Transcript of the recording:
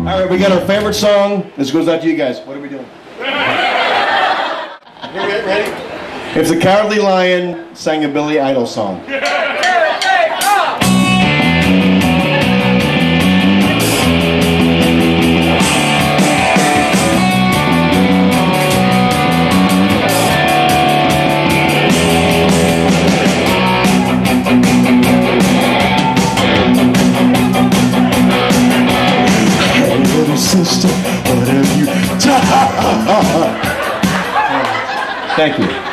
All right, we got our favorite song. This goes out to you guys. What are we doing? Ready? If the Cowardly Lion sang a Billy Idol song. Sister, what have you done? Thank you.